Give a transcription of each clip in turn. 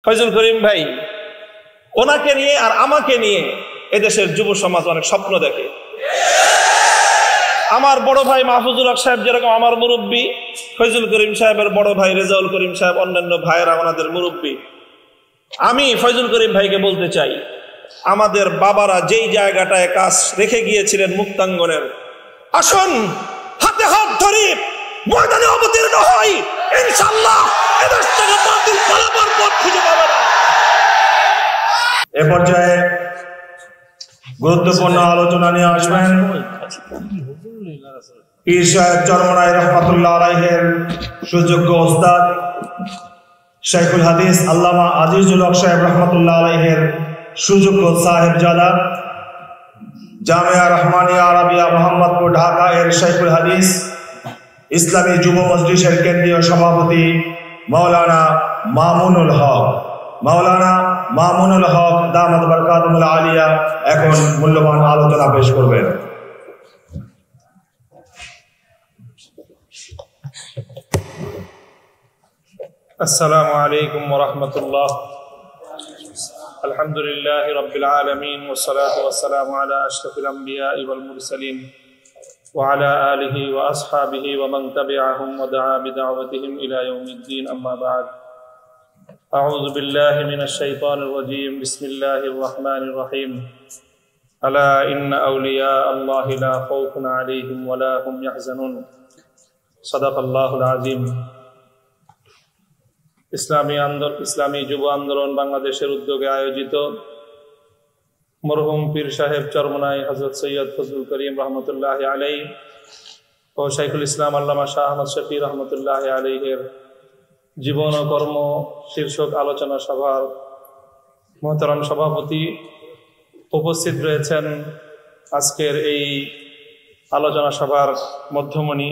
ফয়জুল করিম ভাই, ওনাকে নিয়ে আর আমাকে নিয়ে এদেশের যুব সমাজ অনেক স্বপ্ন দেখে। আমার বড় ভাই মাহফুজুল হক সাহেব যেরকম আমার মুরব্বী, ফয়জুল করিম সাহেবের বড় ভাই রেজাউল করিম সাহেব, অন্যান্য ভাইয়েরা ওনাদের মুরব্বী। আমি ফয়জুল করিম ভাইকে বলতে চাই, আমাদের বাবারা যেই জায়গাটায় কাজ রেখে গিয়েছিলেন মুক্তাঙ্গনের, আসুন হাতে হাত ধরে ময়দানে অবতীর্ণ হই, ইনশাআল্লাহ এদেশ থেকে বাতিল পালাবার পথ খুঁজে পাবে না। এ পর্যায়ে গুরুত্বপূর্ণ আলোচনা নিয়ে আসবেন পীর সাহেব চরমনাই রহমাতুল্লাহ আলাইহির সুযোগ্য ওস্তাদ শাইখুল হাদিস আল্লামা আজিজুল হক সাহেব রহমাতুল্লাহ আলাইহির সুযোগ্য সাহেবজাদা, জামিয়া রহমানিয়া আরাবিয়া মোহাম্মদপুর ঢাকা এর শাইখুল হাদিস, ইসলামী যুব মজলিসের কেন্দ্রীয় সভাপতি মাওলানা মামুনুল হক দামাত বরকাতুল আলিয়া এখন মূল্যবান আলোচনা পেশ করবেন। আসসালামু আলাইকুম ওয়া রাহমাতুল্লাহ। আলহামদুলিল্লাহি রাব্বিল আলামিন ওয়াস সালাতু ওয়াস সালামু আলা আশরাফিল আমবিয়া ওয়াল মুরসালিন ওয়া আলা আলিহি ওয়া আসহাবিহি ওয়া মান তাবি'আহুম ওয়া দা'a বিদা'ওয়াতিহিম ইলা ইয়াউমিদ্দিন, আম্মা বা'দ। আউযু বিল্লাহি মিনাশ শাইতানির রাজীম। বিসমিল্লাহির রাহমানির রহিম। আলা ইন্না আউলিয়া আল্লাহি লা খাউফুন আলাইহিম ওয়া লা হুম ইয়াহজানুন। সাদাকাল্লাহুল আযীম। ইসলামী যুব আন্দোলন বাংলাদেশের উদ্যোগে আয়োজিত মরহুম পীর সাহেব চরমনাই হযরত সৈয়দ ফজলুল করিম রহমতুল্লাহ আলাইহি ও শাইখুল ইসলাম আল্লামা শাহ আহমদ শফি রহমতুল্লাহ আলাইহির জীবন ও কর্ম শীর্ষক আলোচনা সভার মহতারাম সভাপতি, উপস্থিত রয়েছেন আজকের এই আলোচনা সভার মধ্যমণি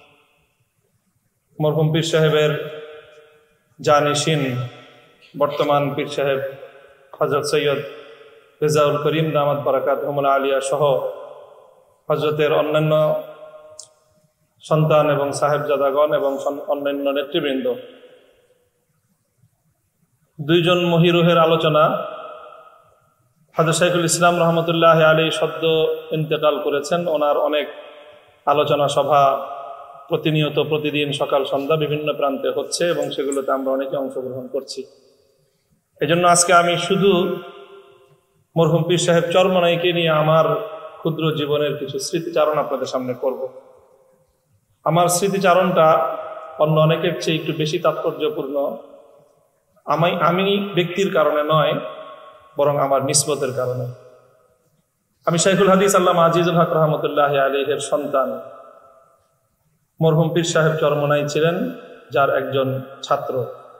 মরহুম পীর সাহেবের জানিশিন বর্তমান পীর সাহেব হযরত সৈয়দ রেজাউল করিম দামাত বরকাতুহুল আলিয়া সহ হযরতের অন্যান্য সন্তান এবং সাহেবজাদাগণ এবং অন্যান্য নেতৃবৃন্দ। দুইজন মহিরুহের আলোচনা। হযরত শাইখুল ইসলাম রহমতুল্লাহ আলাইহি সদ্য ইন্তেকাল করেছেন। ওনার অনেক আলোচনা সভা প্রতিনিয়ত প্রতিদিন সকাল সন্ধ্যা বিভিন্ন প্রান্তে হচ্ছে এবং সেগুলোতে আমরা অনেকে অংশগ্রহণ করছি। এজন্য আজকে আমি শুধু মরহুম পীর সাহেব চরমনাইকে নিয়ে আমার ক্ষুদ্র জীবনের কিছু স্মৃতিচারণ আপনাদের সামনে করব। আমার স্মৃতিচারণটা অন্য অনেকের চেয়ে একটু বেশি তাৎপর্যপূর্ণ। আমি ব্যক্তির কারণে নয়, বরং আমার নিসবতের কারণে। আমি শাইখুল হাদিস আল্লামা আজিজুল হক রহমতুল্লাহ আলাইহির সন্তান। মরহুম পীর সাহেব চরমনাই ছিলেন যার একজন ছাত্র।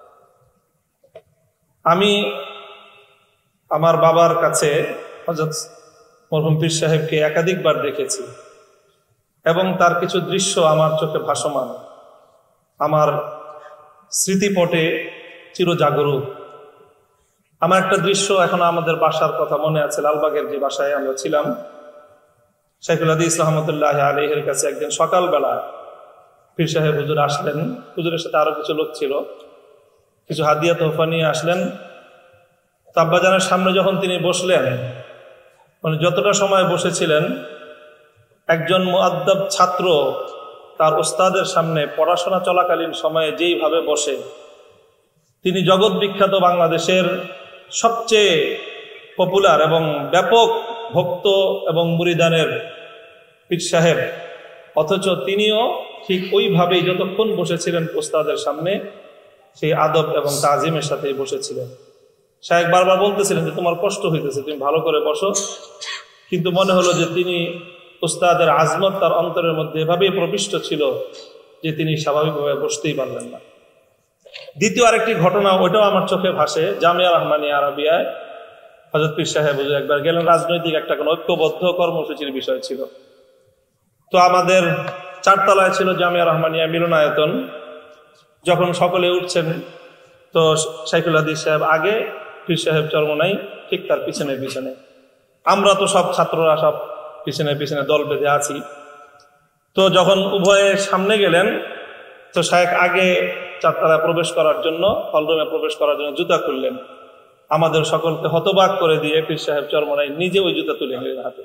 আমি আমার বাবার কাছে হযরত মরহুম পীর সাহেবকে একাধিকবার দেখেছি এবং তার কিছু দৃশ্য আমার চোখে ভাসমান, আমার স্মৃতিপটে চিরজাগরুক। আমার একটা দৃশ্য এখনো আমাদের বাসার কথা মনে আছে, লালবাগের যে বাসায় আমরা ছিলাম। শাইখুল হাদিস রহমতুল্লাহ আলাইহির কাছে একদিন সকালবেলা পীর সাহেব হুজুর আসলেন। হুজুরের সাথে আরো কিছু লোক ছিল, কিছু হাদিয়া তোহফা নিয়ে আসলেন। আব্বাজানের সামনে যখন তিনি বসলেন, মানে যতটা সময় বসেছিলেন, একজন মুআদ্দাব ছাত্র তার ওস্তাদের সামনে পড়াশোনা চলাকালীন সময়ে যেইভাবে বসে, তিনি জগৎ বিখ্যাত বাংলাদেশের সবচেয়ে পপুলার এবং ব্যাপক ভক্ত এবং মুরিদানের পীর সাহেব, অথচ তিনিও ঠিক ওইভাবেই যতক্ষণ বসেছিলেন ওস্তাদের সামনে সেই আদব এবং তাজিমের সাথেই বসেছিলেন। শায়েখ বারবার বলতেছিলেন যে তোমার কষ্ট হইতেছে, তুমি ভালো করে বসো, কিন্তু মনে হলো যে তিনি ওস্তাদের আজমত তার অন্তরের মধ্যে এভাবেই প্রবিষ্ট ছিল যে তিনি স্বাভাবিকভাবে বসতেই পারলেন না। দ্বিতীয় আরেকটি ঘটনা, ওইটাও আমার চোখে ভাসে। জামিয়া রহমানিয়া আরাবিয়ায় হযরত পীর সাহেব হুজুর একবার গেলেন, রাজনৈতিক একটা কোনো ঐক্যবদ্ধ কর্মসূচির বিষয় ছিল। তো আমাদের 4 তলায় ছিল জামিয়া রহমানিয়া মিলনায়তন। যখন সকলে উঠছেন, তো শাইখুল হাদিস সাহেব আগে, পীর সাহেব চরমনাই ঠিক তার পিছনে পিছনে। আমরা তো সব ছাত্ররা সব পিছনে পিছনে দল বেঁধে আছি। তো যখন উভয়ে সামনে গেলেন, তো শায়েখ আগে চারতলায় প্রবেশ করার জন্য, হলরুমে প্রবেশ করার জন্য জুতা খুললেন। আমাদের সকলকে হতবাক করে দিয়ে পীর সাহেব চরমনাই নিজে ওই জুতা তুলে নিলেন হাতে।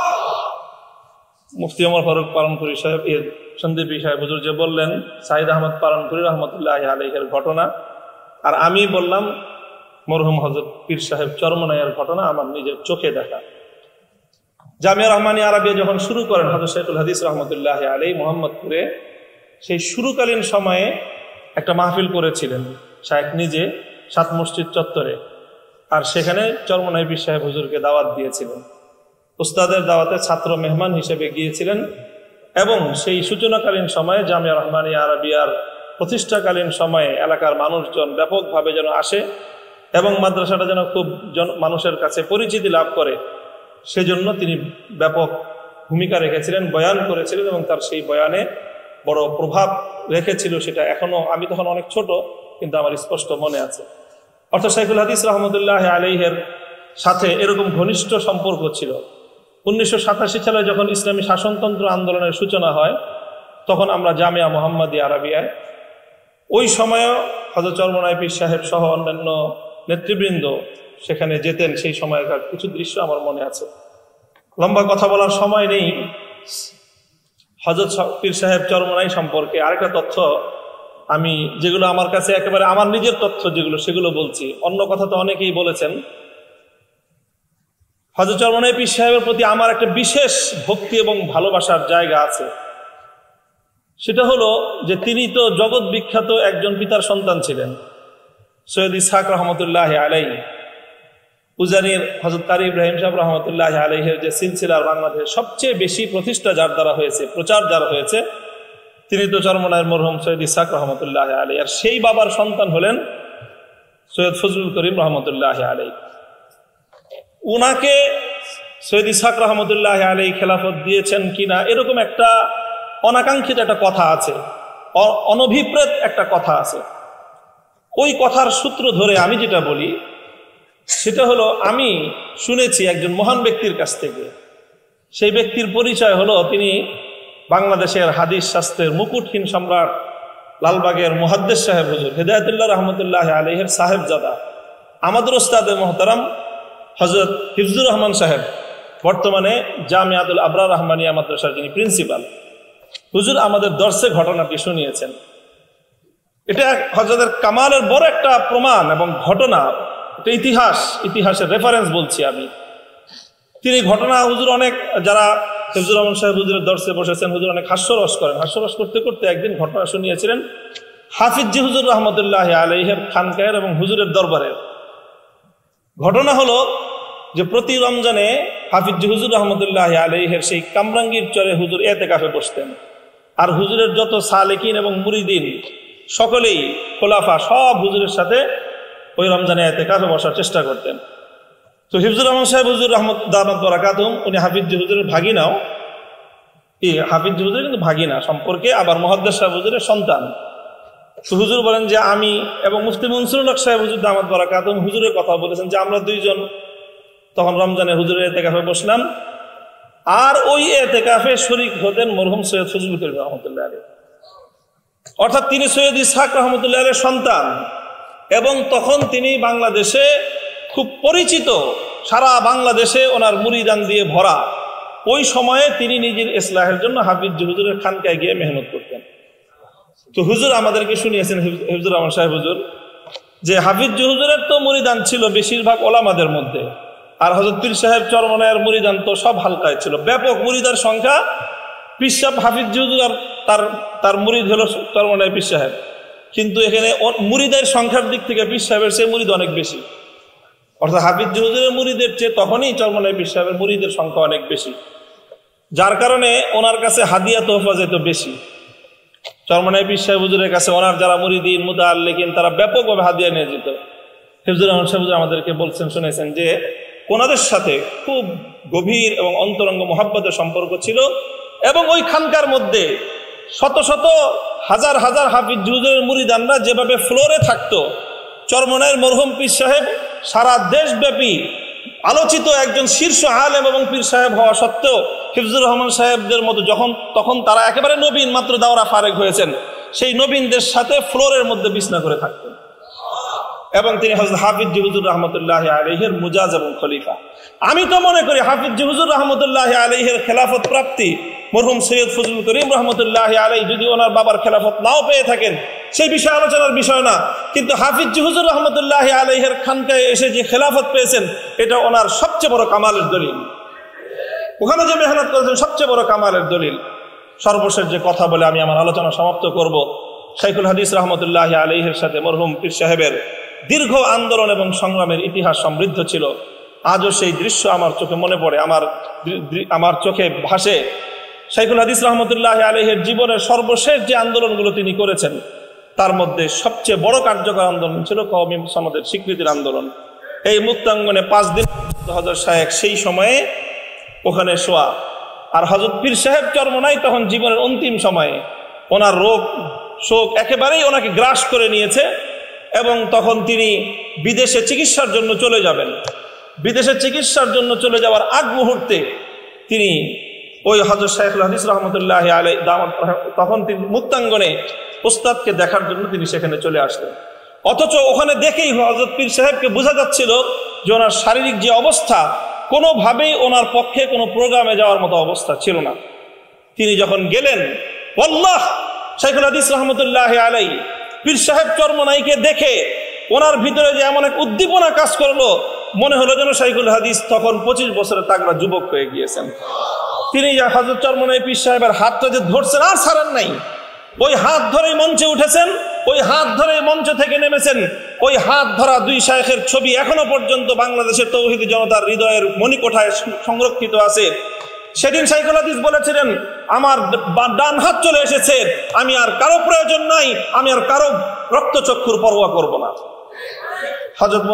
মুফতি ওমর ফারুক পালনপুরি সাহেব, সন্দীপী সাহেব হুজুর যে বললেন সাইদ আহমদ পালনপুরি রহমতুল্লাহ আলাইহির ঘটনা, আর আমি বললাম মরহুম হযরত পীর সাহেব চরমনাইয়ের ঘটনা আমার নিজের চোখে দেখা। জামিয়া রহমানিয়া আরাবিয়া যখন শুরু করেন হযরত শাইখুল হাদিস রহমতুল্লাহ আলাইহি মোহাম্মদপুরে, সেই শুরুকালীন সময়ে একটা মাহফিল করেছিলেন শায়েখ নিজে সাত মসজিদ চত্বরে, আর সেখানে চরমনাই পীর সাহেব হুজুরকে দাওয়াত দিয়েছিলেন। উস্তাদের দাওয়াতে ছাত্র মেহমান হিসেবে গিয়েছিলেন এবং সেই সূচনাকালীন সময়ে জামিয়া রহমানিয়া আরাবিয়ার প্রতিষ্ঠাকালীন সময়ে এলাকার মানুষজন ব্যাপকভাবে যেন আসে এবং মাদ্রাসাটা যেন খুব মানুষের কাছে পরিচিতি লাভ করে, সেজন্য তিনি ব্যাপক ভূমিকা রেখেছিলেন, বয়ান করেছিলেন এবং তার সেই বয়ানে বড় প্রভাব রেখেছিল। সেটা এখনো, আমি তখন অনেক ছোট, কিন্তু আমার স্পষ্ট মনে আছে। অর্থাৎ শাইখুল হাদিস রহমতুল্লাহ আলাইহির সাথে এরকম ঘনিষ্ঠ সম্পর্ক ছিল। 1987 সালে যখন ইসলামী শাসনতন্ত্র আন্দোলনের সূচনা হয়, তখন আমরা জামিয়া মুহাম্মাদিয়া আরাবিয়ায়, ওই সময়ও হযরত চরমনাই পীর সাহেব সহ অন্যান্য নেতৃবৃন্দ সেখানে যেতেন। সেই সময়কার কিছু দৃশ্য আমার মনে আছে। লম্বা কথা বলার সময় নেই। হযরত পীর সাহেব চরমনাই সম্পর্কে আরেকটা তথ্য, আমি যেগুলো আমার কাছে একেবারে আমার নিজের তথ্য যেগুলো, সেগুলো বলছি। অন্য কথা তো অনেকেই বলেছেন। হযরত চরমনাই পীর সাহেবের প্রতি আমার একটা বিশেষ ভক্তি এবং ভালোবাসার জায়গা আছে। সেটা হলো যে তিনি তো জগৎ বিখ্যাত একজন পিতার সন্তান ছিলেন, সৈয়দ ইসহাক রহমতুল্লাহ আলাইহি। উজানির হযরত কারি ইব্রাহিম সাহেব রহমতুল্লাহ আলাইহির যে সিলসিলার বাংলাদেশের সবচেয়ে বেশি প্রতিষ্ঠা যার দ্বারা হয়েছে, প্রচার যার হয়েছে, তিনি তো চরমনাইয়ের মরহুম সৈয়দ ইসহাক রহমতুল্লাহ আলাইহি। আর সেই বাবার সন্তান হলেন সৈয়দ ফজলুল করিম রহমতুল্লাহ আলাইহি। উনাকে সৈয়দ ইসহাক রহমতুল্লাহ আলাইহি খেলাফত দিয়েছেন কিনা এরকম একটা অনাকাঙ্ক্ষিত একটা কথা আছে, অনভিপ্রেত একটা কথা আছে। ওই কথার সূত্র ধরে আমি যেটা বলি সেটা হলো, আমি শুনেছি একজন মহান ব্যক্তির কাছ থেকে। সেই ব্যক্তির পরিচয় হলো, তিনি বাংলাদেশের হাদিস শাস্ত্রের মুকুটহীন সম্রাট লালবাগের মুহাদ্দিস সাহেব হুজুর হেদায়েতুল্লাহ রহমতুল্লাহ আলাইহির সাহেবজাদা, আমাদের ওস্তাদে মোহতারাম হযরত হিফজুর রহমান সাহেব, বর্তমানে জামিয়াতুল আবরার রহমানিয়া মাদ্রাসার যিনি প্রিন্সিপাল। হুজুর আমাদের দর্শে ঘটনাটি শুনিয়েছেন। এটা হযরতের কামালের বড় একটা প্রমাণ এবং ঘটনা, এটা ইতিহাসের রেফারেন্স বলছি আমি। তিনি ঘটনা, হুজুর অনেক, যারা হিফজুর রহমান সাহেব হুজুরের দর্শে বসেছেন, হুজুর অনেক হাস্যরস করেন। হাস্যরস করতে করতে একদিন ঘটনা শুনিয়েছিলেন হাফিজ জি হুজুর রহমতুল্লাহ আলাইহির খানকায়ের এবং হুজুরের দরবারের। ঘটনা হলো যে প্রতি রমজানে হাফিজ জি হুজুর রহমতুল্লাহ আলাইহির সেই কামরাঙ্গীর চরে হুজুর এতেকাফে বসতেন। আর হুজুরের যত সালেকিন এবং মুরিদিন সকলেই, খোলাফা সব হুজুরের সাথে ওই রমজানে এতেকাফে বসার চেষ্টা করতেন। তো হিফজুর রহমান সাহেব হুজুর রহমত দামাত বারাকাতুহুম, উনি হাফিজ জি হুজুরের ভাগিনাও, হাফিজ জি হুজুরের কিন্তু ভাগিনা সম্পর্কে, আবার মুহাদ্দিস সাহেব হুজুরের সন্তান। তো হুজুর বলেন যে আমি এবং মুফতি মনসুরুল হক সাহেব হুজুর দামাত বারাকাতুহুম হুজুরের কথা বলেছেন যে আমরা দুইজন তখন রমজানে হুজুরের এতেকাফে বসলাম। আর ওই এতেকাফে শরীক হতেন মরহুম সৈয়দ ফজলুল করিম রহমতুল্লাহ আলাইহি, অর্থাৎ তিনি সৈয়দ ইসহাক রহমতুল্লাহ আলাইহির সন্তান। এবং তখন তিনি বাংলাদেশে খুব পরিচিত, সারা বাংলাদেশে ওনার মুরিদান দিয়ে ভরা। ওই সময়ে তিনি নিজের ইসলাহের জন্য হাফিজ জি হুজুরের খানকায় গিয়ে মেহনত করতেন। তো হুজুর আমাদেরকে শুনিয়েছেন, হিফজুর রহমান সাহেব হুজুর, যে হাফিজ জি হুজুরের তো মুরিদান ছিল বেশিরভাগ ওলামাদের মধ্যে, আর হযরত পীর সাহেব চরমনাইয়ের মুরিদান তো সব হালকায় ছিল, ব্যাপক মুরিদার সংখ্যা। পীর সাহেব হাফিজ জি হুজুর আর তার মুরিদ হলো চরমনাই পীর সাহেব, কিন্তু এখানে মুরিদের সংখ্যার দিক থেকে পীর সাহেবের চেয়ে মুরিদ অনেক বেশি। অর্থাৎ হাফিজ জি হুজুরের মুরিদের চেয়ে তখনই চরমনাই পীর সাহেবের মুরিদের সংখ্যা অনেক বেশি, যার কারণে ওনার কাছে হাদিয়া তোহফা যেত বেশি। চরমনাই পীর সাহেব হুজুরের কাছে ওনার যারা মুরিদিন মুতাআল্লিকিন তারা ব্যাপকভাবে হাদিয়া নিয়ে যেত। হিফজুর রহমান সাহেব হুজুর আমাদেরকে বলছেন, শুনেছেন যে ওনাদের সাথে খুব গভীর এবং অন্তরঙ্গ মুহাব্বতের সম্পর্ক ছিল। এবং ওই খানকার মধ্যে শত শত হাজার হাজার হাফিজ জি হুজুরের মুরিদানরা যেভাবে ফ্লোরে থাকতো, চরমনাইয়ের মরহুম পীর সাহেব সারা দেশব্যাপী আলোচিত একজন শীর্ষ আলেম এবং পীর সাহেব হওয়া সত্ত্বেও হিফজুর রহমান সাহেবদের মতো তখন তারা একেবারে নবীন, মাত্র দাওরা ফারেক হয়েছেন, সেই নবীনদের সাথে ফ্লোরের মধ্যে বিছনা করে থাকতেন। এবং তিনি হযরত হাফিজ জি হুজুর রহমতুল্লাহ আলাইহির মুজাজ এবং খলিফা। আমি তো মনে করি হাফিজ জি হুজুর রহমতুল্লাহ আলাইহির খেলাফত প্রাপ্তি মরহুম সৈয়দ ফজলুল করিম রহমতুল্লাহ আলাইহি যদি ওনার বাবার খেলাফত নাও পেয়ে থাকেন সেই বিষয়ে আলোচনার বিষয় না, কিন্তু হাফিজ জি হুজুর রহমতুল্লাহ আলাইহির খানকায় এসে যে খেলাফত পেয়েছেন এটা ওনার সবচেয়ে বড় কামালের দলিল। ওখানে যে মেহনত করেছেন সবচেয়ে বড় কামালের দলিল। সর্বশেষ যে কথা বলে আমি আমার আলোচনা সমাপ্ত করব, শাইখুল হাদিস রহমতুল্লাহ আলাইহির সাথে মরহুম পীর সাহেবের দীর্ঘ আন্দোলন এবং সংগ্রামের ইতিহাস সমৃদ্ধ ছিল। আজও সেই দৃশ্য আমার চোখে মনে পড়ে, আমার চোখে ভাসে। শাইখুল হাদিস রহমতুল্লাহ আলাইহির জীবনের সর্বশেষ যে আন্দোলনগুলো তিনি করেছেন তার মধ্যে সবচেয়ে বড় কার্যকর আন্দোলন ছিল কওমি সনদের স্বীকৃতির আন্দোলন। এই মুক্তাঙ্গনে 5 দিন হযরত শায়েখ সেই সময়ে ওখানে শোয়া, আর হযরত পীর সাহেব চরমনাই তখন জীবনের অন্তিম সময়ে। ওনার রোগ শোক একেবারেই ওনাকে গ্রাস করে নিয়েছে এবং তখন তিনি বিদেশে চিকিৎসার জন্য চলে যাবেন। বিদেশে চিকিৎসার জন্য চলে যাওয়ার আগ মুহূর্তে তিনি ওই হযরত শাইখুল হাদিস রহমতুল্লাহ আলাইহি তখন তিনি মুক্তাঙ্গনে উস্তাদকে দেখার জন্য তিনি সেখানে চলে আসলেন। অথচ ওখানে দেখেই হযরত পীর সাহেবকে বোঝা যাচ্ছিল যে ওনার শারীরিক যে অবস্থা কোনোভাবেই ওনার পক্ষে কোনো প্রোগ্রামে যাওয়ার মতো অবস্থা ছিল না। তিনি যখন গেলেন, আল্লাহ শাইখুল হাদিস রহমতুল্লাহ আলাইহি পীর সাহেব চরমনাইকে দেখে ওনার ভিতরে যে এমন এক উদ্দীপনা কাজ করলো, মনে হলো যেন শাইখুল হাদিস তখন 25 বছরের তাগড়া যুবক হয়ে গিয়েছেন। তিনি হযরত চরমনাই পীর সাহেবের হাতটা যে ধরছেন আর ছাড়েন নাই, ওই হাত ধরেই মঞ্চে উঠেছেন, ওই হাত ধরে মঞ্চ থেকে নেমেছেন। ওই হাত ধরা 2 শায়েখের ছবি এখনো পর্যন্ত বাংলাদেশের তৌহিদি জনতার হৃদয়ের মণিকোঠায় সংরক্ষিত আছে। সেদিন শাইখুল হাদিস বলেছিলেন, আমার ডান হাত চলে এসেছে, আমি আর কারো প্রয়োজন নাই, আমি আর কারো রক্তচক্ষুর পরোয়া করব না। হযরত